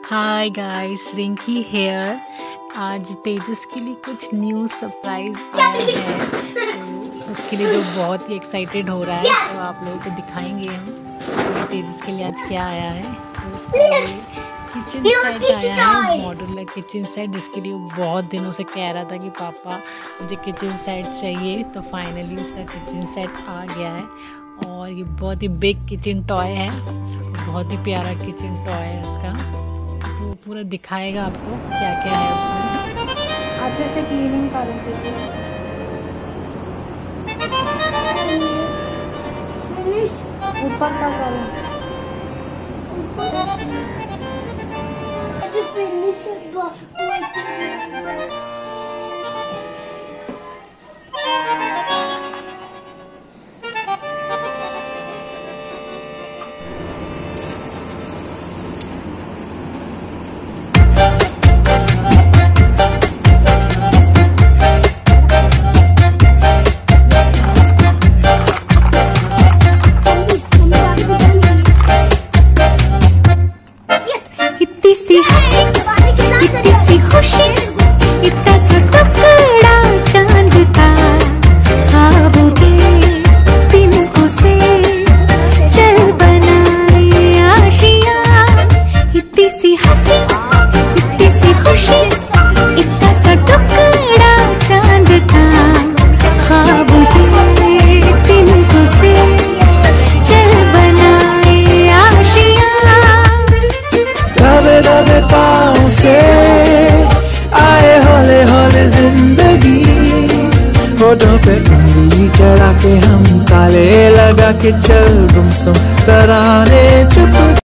Hi guys, Rinki hair. आज तेजस के लिए कुछ न्यू सरप्राइज आया है, तो उसके लिए जो बहुत ही एक्साइटेड हो रहा है, तो आप लोगों को दिखाएंगे हम कि तेजस के लिए आज क्या आया है। तो उसके लिए किचन सेट आया है, मॉड्यूलर किचन सेट, जिसके लिए वो बहुत दिनों से कह रहा था कि पापा मुझे किचन सेट चाहिए। तो फाइनली उसका किचन सेट आ गया है और ये बहुत ही बिग किचन टॉय है, बहुत ही प्यारा किचन टॉय है उसका। तो पूरा दिखाएगा आपको क्या क्या है उसमें। अच्छे से क्लीनिंग करूँगी। ऊपर का करूँ। इतनी सी खुशी, इतना सा टुकड़ा चांद का, ख्वाबों के तिनकों से चल बनाए आशियाँ। इतनी सी हंसी, इतनी सी खुशी, इतना सा टुकड़ा चांद का, ख्वाबों के तिनकों से चल बनाए आशियाँ। दबे दबे पाँव से आए हौले हौले जिंदगी, होठों पे उंगली चढ़ा के हम ताले लगा के चल गुमसुम तराने चुप